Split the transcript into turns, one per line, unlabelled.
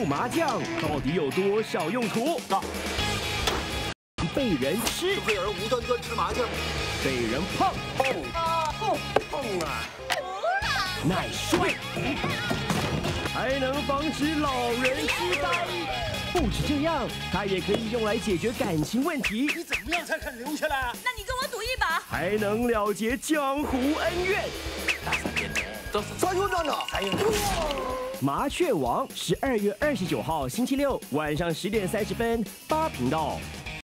副麻将到底有多少用途？被人吃，
会有人无端端吃麻将，
被人碰，碰啊，耐摔，还能防止老人痴呆。不止这样，它也可以用来解决感情问题。
你怎么样才肯留下来啊？
那你跟我赌一把，
还能了结江湖恩怨。
大三天的，三勇站长，三勇。
麻雀王12月29号星期六晚上10点30分，8频道。